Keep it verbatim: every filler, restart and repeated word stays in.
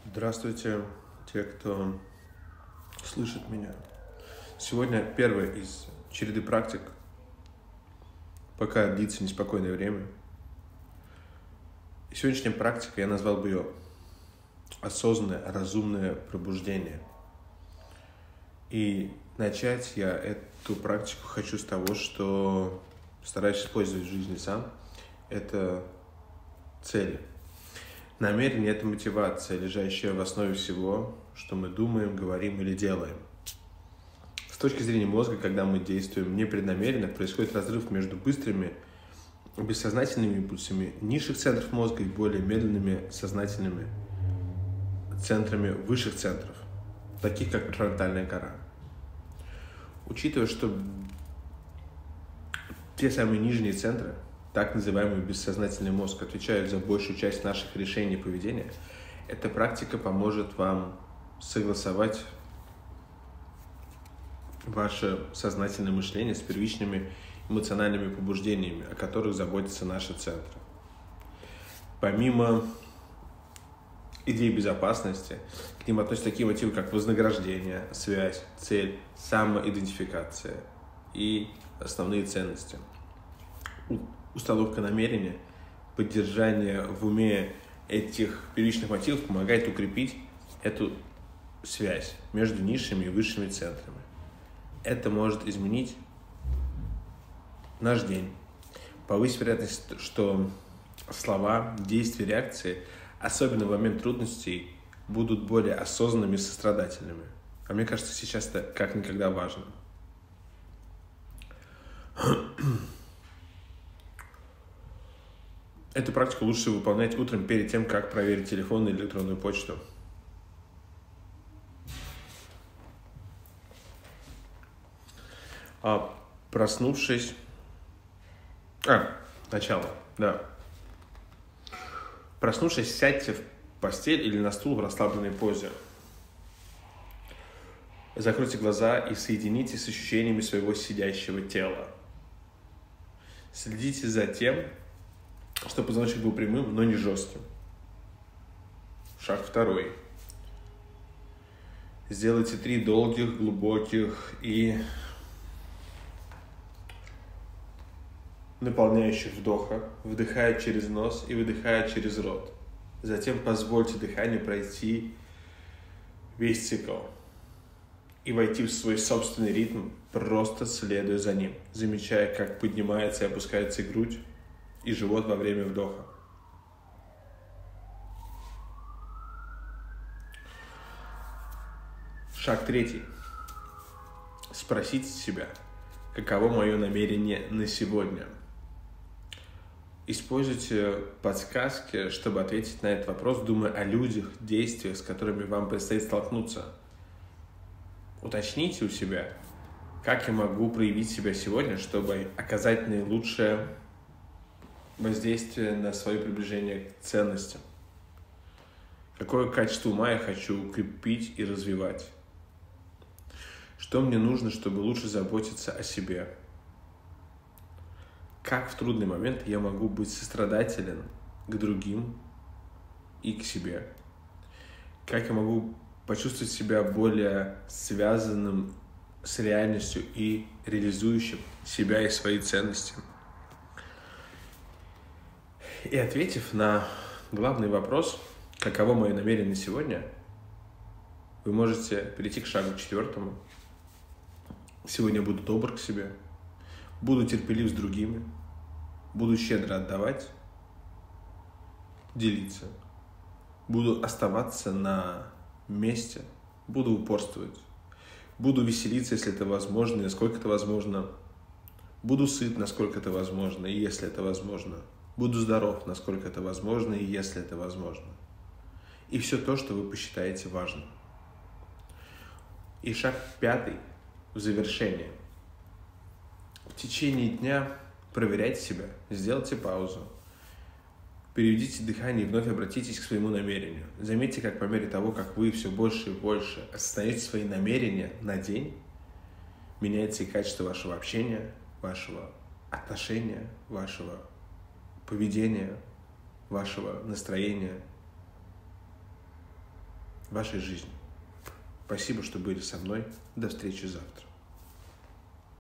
Здравствуйте, те, кто слышит меня. Сегодня первая из череды практик, пока длится неспокойное время. И сегодняшняя практика, я назвал бы ее осознанное, разумное пробуждение. И начать я эту практику хочу с того, что стараюсь использовать в жизни сам. Это цели. Намерение – это мотивация, лежащая в основе всего, что мы думаем, говорим или делаем. С точки зрения мозга, когда мы действуем непреднамеренно, происходит разрыв между быстрыми бессознательными импульсами низших центров мозга и более медленными сознательными центрами высших центров, таких как префронтальная кора. Учитывая, что те самые нижние центры, так называемый бессознательный мозг, отвечают за большую часть наших решений и поведения, эта практика поможет вам согласовать ваше сознательное мышление с первичными эмоциональными побуждениями, о которых заботятся наши центры. Помимо идей безопасности, к ним относятся такие мотивы, как вознаграждение, связь, цель, самоидентификация и основные ценности. Установка намерения, поддержание в уме этих первичных мотивов помогает укрепить эту связь между низшими и высшими центрами. Это может изменить наш день, повысить вероятность, что слова, действия, реакции, особенно в момент трудностей, будут более осознанными и сострадательными. А мне кажется, сейчас это как никогда важно. Эту практику лучше выполнять утром перед тем, как проверить телефон или электронную почту. А проснувшись... А, начало, да. Проснувшись, сядьте в постель или на стул в расслабленной позе. Закройте глаза и соединитесь с ощущениями своего сидящего тела. Следите за тем, чтобы позвоночник был прямым, но не жестким. Шаг второй. Сделайте три долгих, глубоких и наполняющих вдоха, вдыхая через нос и выдыхая через рот. Затем позвольте дыханию пройти весь цикл и войти в свой собственный ритм, просто следуя за ним, замечая, как поднимается и опускается грудь и живот во время вдоха. Шаг третий. Спросите себя, каково мое намерение на сегодня. Используйте подсказки, чтобы ответить на этот вопрос, думая о людях, действиях, с которыми вам предстоит столкнуться. Уточните у себя, как я могу проявить себя сегодня, чтобы оказать наилучшее воздействие на свое приближение к ценностям. Какое качество ума я хочу укрепить и развивать? Что мне нужно, чтобы лучше заботиться о себе? Как в трудный момент я могу быть сострадателен к другим и к себе? Как я могу почувствовать себя более связанным с реальностью и реализующим себя и свои ценности? И ответив на главный вопрос, каково мое намерение сегодня, вы можете перейти к шагу четвертому. Сегодня буду добр к себе, буду терпелив с другими, буду щедро отдавать, делиться, буду оставаться на месте, буду упорствовать, буду веселиться, если это возможно, и насколько это возможно, буду сыт, насколько это возможно, и если это возможно. Буду здоров, насколько это возможно, и если это возможно. И все то, что вы посчитаете важным. И шаг пятый в завершение. В течение дня проверяйте себя, сделайте паузу, переведите дыхание и вновь обратитесь к своему намерению. Заметьте, как по мере того, как вы все больше и больше осознаете свои намерения на день, меняется и качество вашего общения, вашего отношения, вашего поведения, вашего настроения. вашей жизни. Спасибо, что были со мной. До встречи завтра.